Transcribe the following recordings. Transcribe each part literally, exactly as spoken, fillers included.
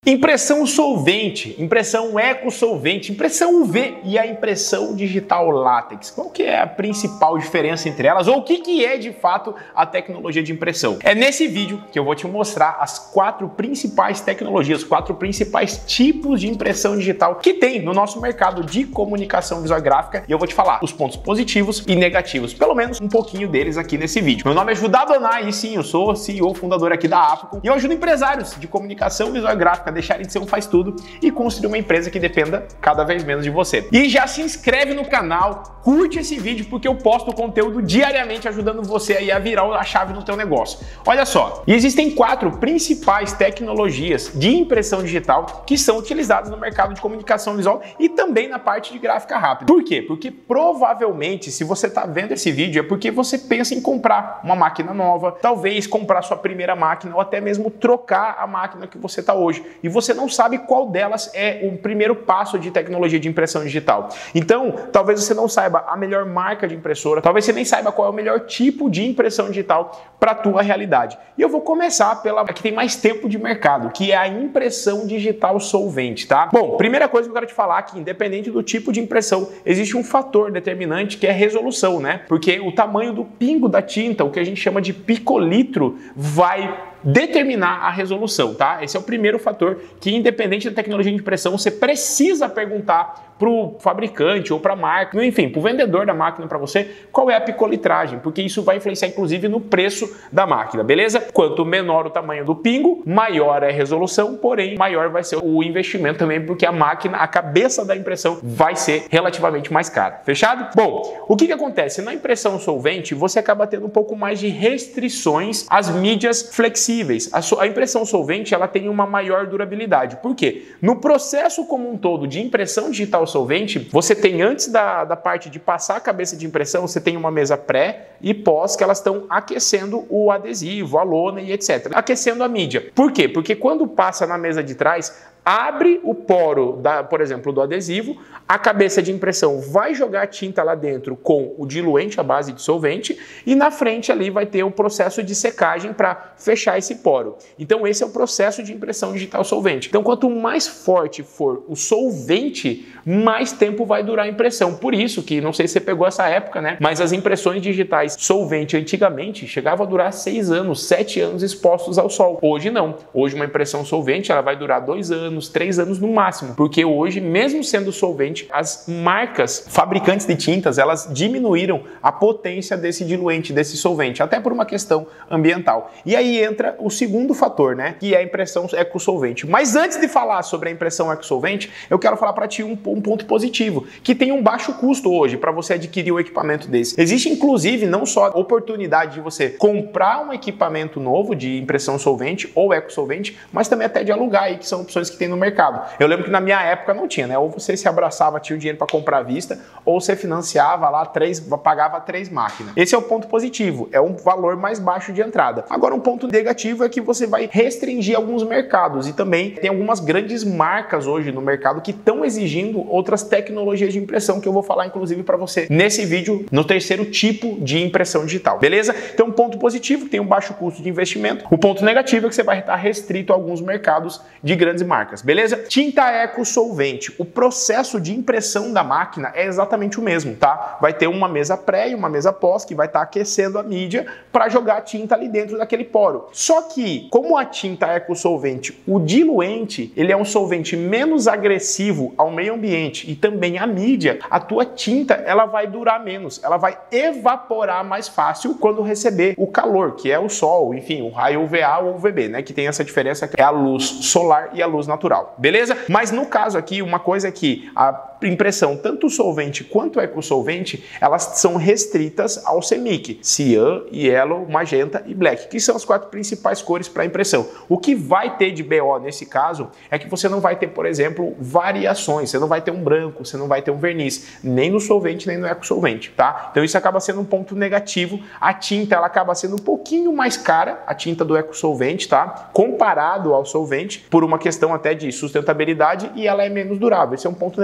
Impressão solvente, impressão eco-solvente, impressão U V e a impressão digital látex. Qual que é a principal diferença entre elas ou o que, que é de fato a tecnologia de impressão? É nesse vídeo que eu vou te mostrar as quatro principais tecnologias, quatro principais tipos de impressão digital que tem no nosso mercado de comunicação visual e gráfica e eu vou te falar os pontos positivos e negativos, pelo menos um pouquinho deles aqui nesse vídeo. Meu nome é Judá Donai e sim, eu sou C E O fundador aqui da Apicom e eu ajudo empresários de comunicação visual e gráfica deixarem de ser um faz-tudo e construir uma empresa que dependa cada vez menos de você. E já se inscreve no canal, curte esse vídeo porque eu posto conteúdo diariamente ajudando você aí a virar a chave no teu negócio. Olha só, existem quatro principais tecnologias de impressão digital que são utilizadas no mercado de comunicação visual e também na parte de gráfica rápida. Por quê? Porque provavelmente, se você está vendo esse vídeo, é porque você pensa em comprar uma máquina nova, talvez comprar sua primeira máquina ou até mesmo trocar a máquina que você está hoje. E você não sabe qual delas é o primeiro passo de tecnologia de impressão digital. Então, talvez você não saiba a melhor marca de impressora, talvez você nem saiba qual é o melhor tipo de impressão digital para a tua realidade. E eu vou começar pela que tem mais tempo de mercado, que é a impressão digital solvente, tá? Bom, primeira coisa que eu quero te falar é que independente do tipo de impressão, existe um fator determinante que é a resolução, né? Porque o tamanho do pingo da tinta, o que a gente chama de picolitro, vai determinar a resolução, tá? Esse é o primeiro fator que, independente da tecnologia de impressão, você precisa perguntar para o fabricante ou para a marca, enfim, para o vendedor da máquina para você, qual é a picolitragem, porque isso vai influenciar inclusive no preço da máquina, beleza? Quanto menor o tamanho do pingo, maior é a resolução, porém maior vai ser o investimento também, porque a máquina, a cabeça da impressão vai ser relativamente mais cara. Fechado? Bom, o que que acontece? Na impressão solvente, você acaba tendo um pouco mais de restrições às mídias flexíveis. A, so a impressão solvente, ela tem uma maior durabilidade. Por quê? No processo como um todo de impressão digital solvente, você tem antes da, da parte de passar a cabeça de impressão, você tem uma mesa pré e pós que elas estão aquecendo o adesivo, a lona e etcétera. Aquecendo a mídia. Por quê? Porque quando passa na mesa de trás, abre o poro, da, por exemplo, do adesivo, a cabeça de impressão vai jogar a tinta lá dentro com o diluente à base de solvente e na frente ali vai ter o processo de secagem para fechar esse poro. Então esse é o processo de impressão digital solvente. Então quanto mais forte for o solvente, mais tempo vai durar a impressão. Por isso que, não sei se você pegou essa época, né? Mas as impressões digitais solvente antigamente chegavam a durar seis anos, sete anos expostos ao sol. Hoje não. Hoje uma impressão solvente ela vai durar dois anos, três anos no máximo, porque hoje, mesmo sendo solvente, as marcas fabricantes de tintas, elas diminuíram a potência desse diluente, desse solvente, até por uma questão ambiental. E aí entra o segundo fator, né, que é a impressão eco-solvente. Mas antes de falar sobre a impressão eco-solvente, eu quero falar para ti um, um ponto positivo, que tem um baixo custo hoje para você adquirir um equipamento desse. Existe, inclusive, não só a oportunidade de você comprar um equipamento novo de impressão solvente ou eco-solvente, mas também até de alugar aí, que são opções que tem no mercado. Eu lembro que na minha época não tinha, né? Ou você se abraçava, tinha o dinheiro para comprar à vista, ou você financiava lá três, pagava três máquinas. Esse é o ponto positivo, é um valor mais baixo de entrada. Agora, um ponto negativo é que você vai restringir alguns mercados e também tem algumas grandes marcas hoje no mercado que estão exigindo outras tecnologias de impressão que eu vou falar inclusive para você nesse vídeo, no terceiro tipo de impressão digital, beleza? Então, um ponto positivo que tem um baixo custo de investimento. O ponto negativo é que você vai estar restrito a alguns mercados de grandes marcas. Beleza? Tinta eco solvente. O processo de impressão da máquina é exatamente o mesmo, tá? Vai ter uma mesa pré e uma mesa pós que vai estar aquecendo a mídia para jogar a tinta ali dentro daquele poro. Só que, como a tinta eco solvente, o diluente, ele é um solvente menos agressivo ao meio ambiente e também à mídia, a tua tinta, ela vai durar menos, ela vai evaporar mais fácil quando receber o calor, que é o sol, enfim, o raio U V A ou U V B, né? Que tem essa diferença que é a luz solar e a luz natural. Beleza? Mas no caso aqui, uma coisa é que a impressão, tanto solvente quanto eco-solvente, elas são restritas ao C M Y C, cian, yellow, magenta e black, que são as quatro principais cores para impressão. O que vai ter de B O nesse caso é que você não vai ter, por exemplo, variações, você não vai ter um branco, você não vai ter um verniz, nem no solvente, nem no eco-solvente, tá? Então isso acaba sendo um ponto negativo. A tinta, ela acaba sendo um pouquinho mais cara, a tinta do eco-solvente, tá? Comparado ao solvente, por uma questão até de sustentabilidade e ela é menos durável. Esse é um ponto negativo.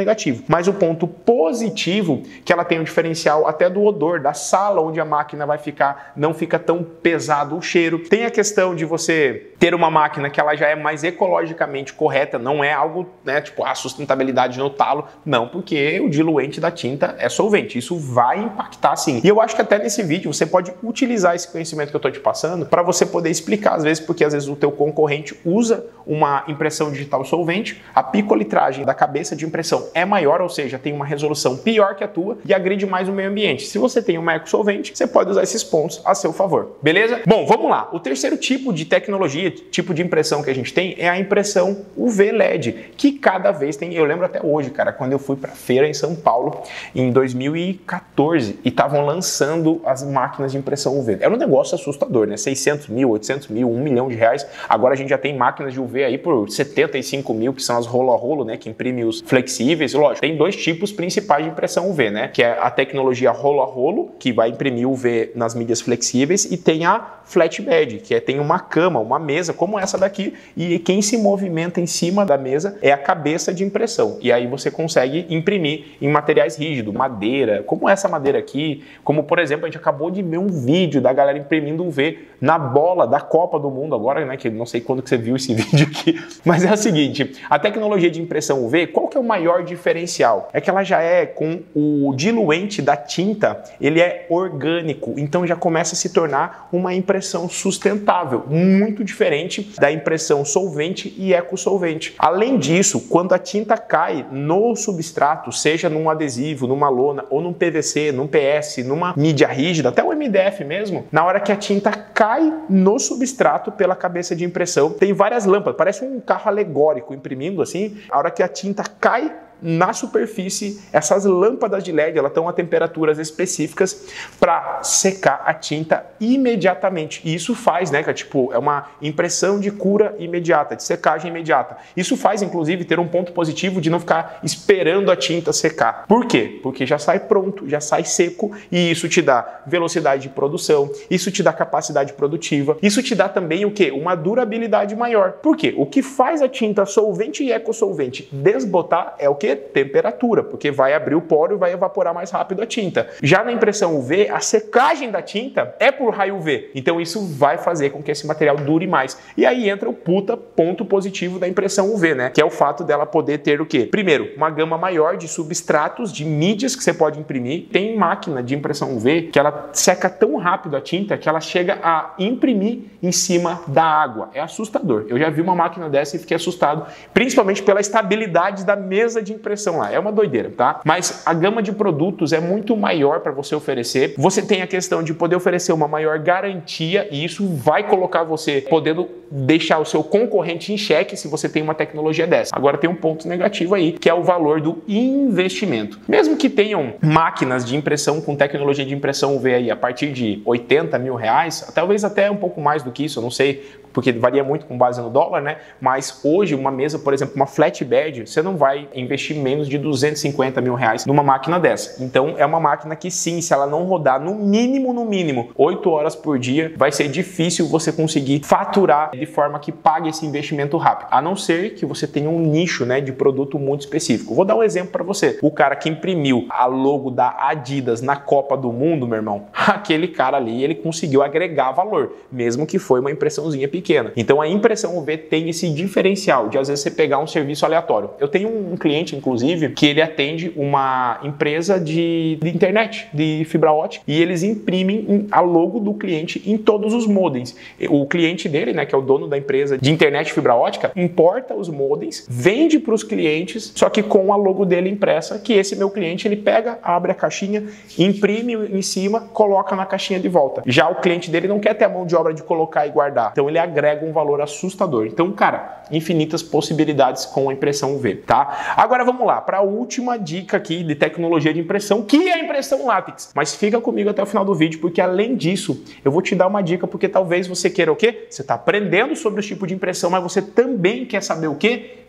mas o ponto positivo que ela tem um diferencial até do odor, da sala onde a máquina vai ficar, não fica tão pesado o cheiro. Tem a questão de você ter uma máquina que ela já é mais ecologicamente correta, não é algo, né, tipo a sustentabilidade no talo, não, porque o diluente da tinta é solvente, isso vai impactar sim. E eu acho que até nesse vídeo você pode utilizar esse conhecimento que eu tô te passando para você poder explicar, às vezes, porque às vezes o teu concorrente usa uma impressão digital solvente, a picolitragem da cabeça de impressão é maior, ou seja, tem uma resolução pior que a tua e agride mais o meio ambiente. Se você tem uma ecosolvente, você pode usar esses pontos a seu favor, beleza? Bom, vamos lá. O terceiro tipo de tecnologia, tipo de impressão que a gente tem é a impressão U V L E D, que cada vez tem, eu lembro até hoje, cara, quando eu fui para feira em São Paulo em dois mil e quatorze e estavam lançando as máquinas de impressão U V. Era um negócio assustador, né? seiscentos mil, oitocentos mil, um milhão de reais. Agora a gente já tem máquinas de U V aí por setenta e cinco mil, que são as rolo a rolo, né? Que imprime os flexíveis. Lógico, tem dois tipos principais de impressão U V, né? Que é a tecnologia rolo a rolo, que vai imprimir U V nas mídias flexíveis, e tem a flatbed, que é, tem uma cama, uma mesa como essa daqui, e quem se movimenta em cima da mesa é a cabeça de impressão. E aí você consegue imprimir em materiais rígidos, madeira, como essa madeira aqui, como por exemplo, a gente acabou de ver um vídeo da galera imprimindo U V na bola da Copa do Mundo agora, né, que não sei quando que você viu esse vídeo aqui, mas é o seguinte, a tecnologia de impressão U V, qual que é o maior diferencial? É que ela já é com o diluente da tinta, ele é orgânico, então já começa a se tornar uma impressão sustentável, muito diferente da impressão solvente e ecosolvente. Além disso, quando a tinta cai no substrato, seja num adesivo, numa lona, ou num P V C, num P S, numa mídia rígida, até o M D F mesmo, na hora que a tinta cai no substrato pela cabeça de impressão, tem várias lâmpadas, parece um carro alegórico imprimindo assim, a hora que a tinta cai na superfície, essas lâmpadas de L E D, elas estão a temperaturas específicas para secar a tinta imediatamente. E isso faz, né, que é tipo, é uma impressão de cura imediata, de secagem imediata. Isso faz, inclusive, ter um ponto positivo de não ficar esperando a tinta secar. Por quê? Porque já sai pronto, já sai seco, e isso te dá velocidade de produção, isso te dá capacidade produtiva, isso te dá também o quê? Uma durabilidade maior. Por quê? O que faz a tinta solvente e ecosolvente desbotar é o quê? Temperatura, porque vai abrir o poro e vai evaporar mais rápido a tinta. Já na impressão U V, a secagem da tinta é por raio U V, então isso vai fazer com que esse material dure mais. E aí entra o puta ponto positivo da impressão U V, né? Que é o fato dela poder ter o quê? Primeiro, uma gama maior de substratos, de mídias que você pode imprimir. Tem máquina de impressão U V que ela seca tão rápido a tinta que ela chega a imprimir em cima da água. É assustador. Eu já vi uma máquina dessa e fiquei assustado, principalmente pela estabilidade da mesa de impressão lá. É uma doideira, tá? Mas a gama de produtos é muito maior para você oferecer. Você tem a questão de poder oferecer uma maior garantia, e isso vai colocar você podendo deixar o seu concorrente em xeque se você tem uma tecnologia dessa. Agora tem um ponto negativo aí, que é o valor do investimento. Mesmo que tenham máquinas de impressão com tecnologia de impressão U V aí a partir de oitenta mil reais, talvez até um pouco mais do que isso, eu não sei, porque varia muito com base no dólar, né? Mas hoje uma mesa, por exemplo, uma flatbed, você não vai investir menos de duzentos e cinquenta mil reais numa máquina dessa. Então é uma máquina que sim, se ela não rodar no mínimo, no mínimo, oito horas por dia, vai ser difícil você conseguir faturar de forma que pague esse investimento rápido. A não ser que você tenha um nicho, né, de produto muito específico. Vou dar um exemplo para você. O cara que imprimiu a logo da Adidas na Copa do Mundo, meu irmão, aquele cara ali, ele conseguiu agregar valor, mesmo que foi uma impressãozinha pequena. Então a impressão U V tem esse diferencial de às vezes você pegar um serviço aleatório. Eu tenho um cliente, inclusive, que ele atende uma empresa de, de internet, de fibra ótica, e eles imprimem a logo do cliente em todos os modems. O cliente dele, né, que é o dono da empresa de internet e fibra ótica, importa os modems, vende para os clientes, só que com a logo dele impressa, que esse meu cliente, ele pega, abre a caixinha, imprime em cima, coloca na caixinha de volta. Já o cliente dele não quer ter a mão de obra de colocar e guardar, então ele agrega um valor assustador. Então, cara, infinitas possibilidades com a impressão U V, tá? Agora vamos lá, para a última dica aqui de tecnologia de impressão, que é a impressão látex. Mas fica comigo até o final do vídeo, porque além disso, eu vou te dar uma dica, porque talvez você queira o quê? Você está aprendendo sobre os tipos de impressão, mas você também quer saber o quê?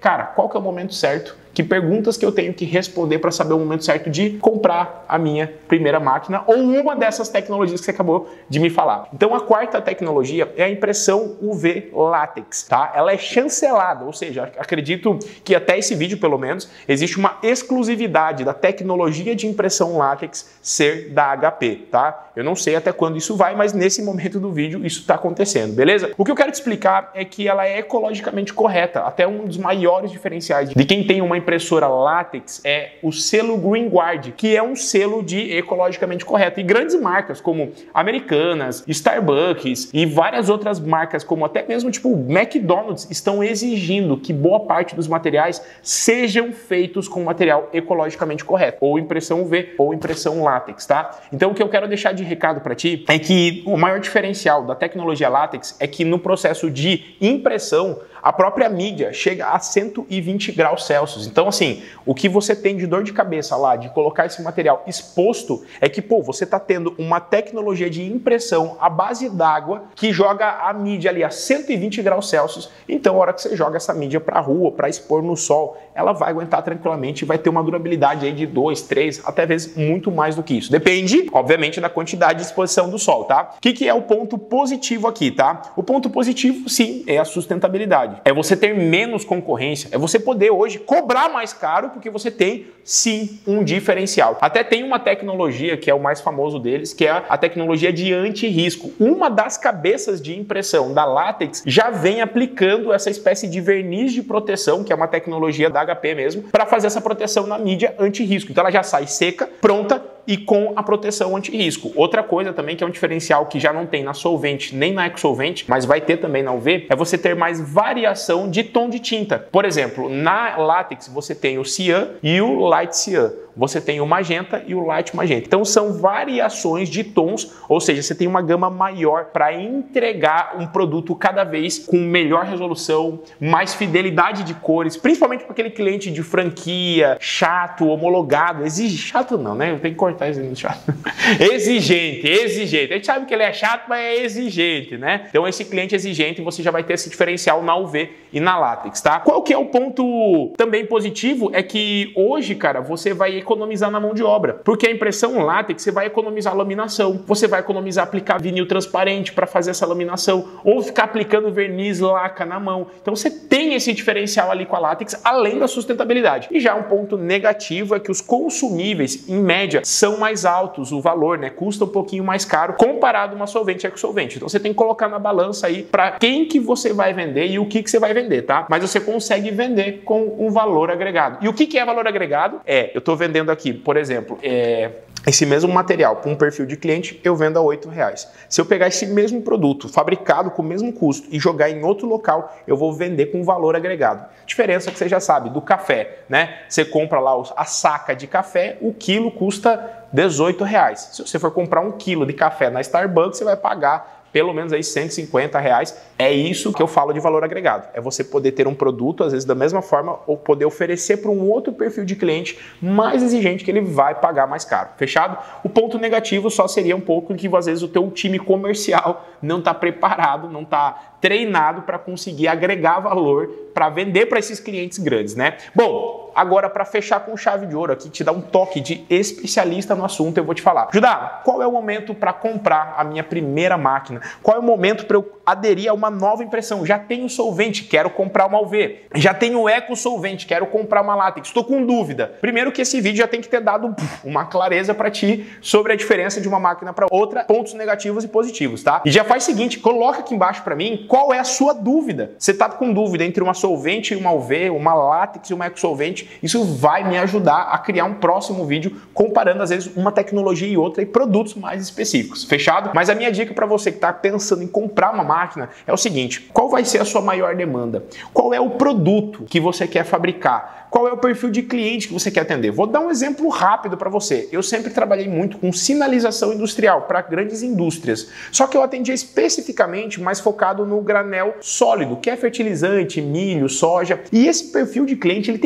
cara, qual que é o momento certo? Que perguntas que eu tenho que responder para saber o momento certo de comprar a minha primeira máquina ou uma dessas tecnologias que você acabou de me falar. Então a quarta tecnologia é a impressão U V látex, tá? Ela é chancelada, ou seja, acredito que até esse vídeo pelo menos existe uma exclusividade da tecnologia de impressão látex ser da H P, tá? Eu não sei até quando isso vai, mas nesse momento do vídeo isso está acontecendo, beleza? O que eu quero te explicar é que ela é ecologicamente correta, até um dos maiores diferenciais de quem tem uma impressora látex é o selo Green Guard, que é um selo de ecologicamente correto. E grandes marcas como Americanas, Starbucks e várias outras marcas, como até mesmo tipo McDonald's, estão exigindo que boa parte dos materiais sejam feitos com material ecologicamente correto, ou impressão U V ou impressão látex, tá? Então o que eu quero deixar de recado para ti é que o maior diferencial da tecnologia látex é que no processo de impressão a própria mídia chega a cento e vinte graus Celsius. Então, assim, o que você tem de dor de cabeça lá, de colocar esse material exposto, é que, pô, você está tendo uma tecnologia de impressão à base d'água que joga a mídia ali a cento e vinte graus Celsius. Então, a hora que você joga essa mídia para a rua, para expor no sol, ela vai aguentar tranquilamente e vai ter uma durabilidade aí de dois, três, até vezes muito mais do que isso. Depende, obviamente, da quantidade de exposição do sol, tá? O que, que é o ponto positivo aqui, tá? O ponto positivo, sim, é a sustentabilidade. É você ter menos concorrência, é você poder hoje cobrar mais caro porque você tem, sim, um diferencial. Até tem uma tecnologia que é o mais famoso deles, que é a tecnologia de anti-risco. Uma das cabeças de impressão da látex já vem aplicando essa espécie de verniz de proteção, que é uma tecnologia da H P mesmo, para fazer essa proteção na mídia anti-risco. Então ela já sai seca, pronta, e com a proteção anti-risco. Outra coisa também que é um diferencial que já não tem na solvente nem na EcoSolvent, mas vai ter também na U V, é você ter mais variação de tom de tinta. Por exemplo, na látex você tem o cian e o light cian. Você tem o magenta e o light magenta. Então são variações de tons, ou seja, você tem uma gama maior para entregar um produto cada vez com melhor resolução, mais fidelidade de cores, principalmente para aquele cliente de franquia, chato, homologado, exige chato não, né? Eu tenho que cortar esse chato. Exigente, exigente. A gente sabe que ele é chato, mas é exigente, né? Então esse cliente exigente, você já vai ter esse diferencial na U V e na látex, tá? Qual que é o ponto também positivo? É que hoje, cara, você vai economizar na mão de obra, porque a impressão látex você vai economizar laminação, você vai economizar aplicar vinil transparente para fazer essa laminação, ou ficar aplicando verniz laca na mão. Então você tem esse diferencial ali com a látex, além da sustentabilidade. E já um ponto negativo é que os consumíveis, em média, são mais altos, o valor, né, custa um pouquinho mais caro comparado a uma solvente e EcoSolvent. Então você tem que colocar na balança aí para quem que você vai vender e o que que você vai vender, tá? Mas você consegue vender com um valor agregado. E o que que é valor agregado? É, eu tô vendendo aqui, por exemplo, é, esse mesmo material para um perfil de cliente, eu vendo a oito reais. Se eu pegar esse mesmo produto, fabricado com o mesmo custo e jogar em outro local, eu vou vender com valor agregado. Diferença que você já sabe, do café, né? Você compra lá a saca de café, o quilo custa dezoito reais. Se você for comprar um quilo de café na Starbucks, você vai pagar pelo menos aí cento e cinquenta reais. É isso que eu falo de valor agregado. É você poder ter um produto, às vezes da mesma forma, ou poder oferecer para um outro perfil de cliente mais exigente que ele vai pagar mais caro. Fechado? O ponto negativo só seria um pouco que às vezes o teu time comercial não está preparado, não está treinado para conseguir agregar valor para vender para esses clientes grandes, né? Bom, agora para fechar com chave de ouro aqui, te dar um toque de especialista no assunto, eu vou te falar. Judá, qual é o momento para comprar a minha primeira máquina? Qual é o momento para eu aderir a uma nova impressão? Já tenho solvente, quero comprar uma U V. Já tenho EcoSolvent, quero comprar uma látex. Estou com dúvida. Primeiro que esse vídeo já tem que ter dado uma clareza para ti sobre a diferença de uma máquina para outra, pontos negativos e positivos, tá? E já faz o seguinte, coloca aqui embaixo para mim qual é a sua dúvida. Você está com dúvida entre uma solvente e uma U V, uma látex e uma EcoSolvent? Isso vai me ajudar a criar um próximo vídeo comparando às vezes uma tecnologia e outra e produtos mais específicos. Fechado? Mas a minha dica para você que está pensando em comprar uma máquina é o seguinte: qual vai ser a sua maior demanda? Qual é o produto que você quer fabricar? Qual é o perfil de cliente que você quer atender? Vou dar um exemplo rápido para você. Eu sempre trabalhei muito com sinalização industrial para grandes indústrias. Só que eu atendia especificamente mais focado no granel sólido, que é fertilizante, milho, soja. E esse perfil de cliente ele tem muita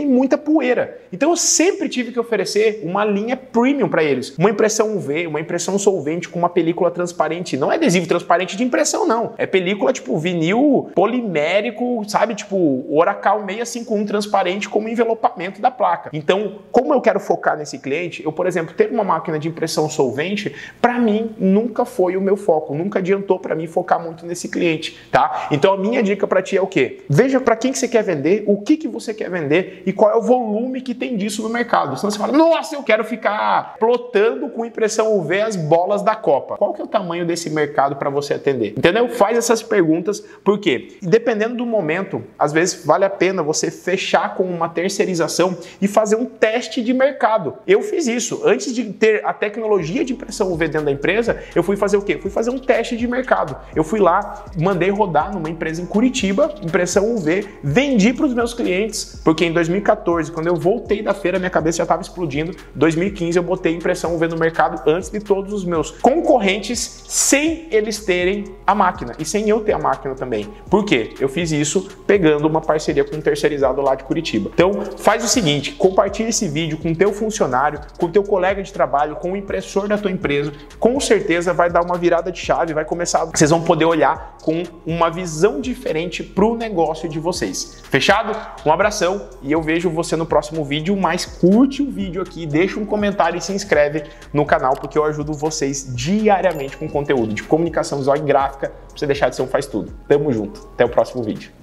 poeira. Então eu sempre tive que oferecer uma linha premium para eles. Uma impressão U V, uma impressão solvente com uma película transparente. Não é adesivo transparente de impressão, não. É película tipo vinil polimérico, sabe? Tipo Oracal seiscentos e cinquenta e um transparente como envelopamento da placa. Então, como eu quero focar nesse cliente, eu, por exemplo, ter uma máquina de impressão solvente, para mim, nunca foi o meu foco. Nunca adiantou para mim focar muito nesse cliente, tá? Então, a minha dica para ti é o quê? Veja para quem que você quer vender, o que que você quer vender e qual é o volume que tem disso no mercado. Senão você fala, nossa, eu quero ficar plotando com impressão U V as bolas da Copa. Qual que é o tamanho desse mercado para você atender? Entendeu? Faz essas perguntas, porque dependendo do momento, às vezes vale a pena você fechar com uma terceirização e fazer um teste de mercado. Eu fiz isso. Antes de ter a tecnologia de impressão U V dentro da empresa, eu fui fazer o quê? Fui fazer um teste de mercado. Eu fui lá, mandei rodar numa empresa em Curitiba, impressão U V, vendi para os meus clientes, porque em dois mil e quatorze, quando eu voltei da feira, minha cabeça já estava explodindo. Em dois mil e quinze eu botei impressão U V no mercado antes de todos os meus concorrentes, sem eles terem a máquina e sem eu ter a máquina também. Por quê? Eu fiz isso pegando uma parceria com um terceirizado lá de Curitiba. Então, faz o seguinte, compartilha esse vídeo com o teu funcionário, com o teu colega de trabalho, com o impressor da tua empresa. Com certeza vai dar uma virada de chave, vai começar, vocês vão poder olhar com uma visão diferente para o negócio de vocês. Fechado? Um abração e eu vejo você no próximo vídeo, mas curte o vídeo aqui, deixa um comentário e se inscreve no canal, porque eu ajudo vocês diariamente com conteúdo de comunicação visual e gráfica, pra você deixar de ser um faz tudo. Tamo junto, até o próximo vídeo.